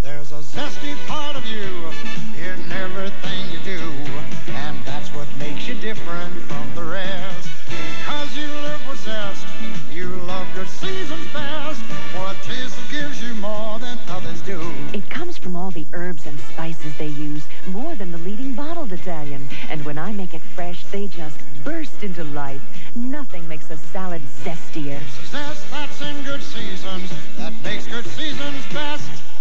There's a zesty part of you in everything you do, and that's what makes you different from the rest. Because you live with zest, you love good seasons best, for a taste that gives you more than others do. It comes from all the herbs and spices they use, more than the leading bottled Italian. And when I make it fresh, they just burst into life. Nothing makes a salad zestier. It's the zest that's in good seasons that makes good seasons best.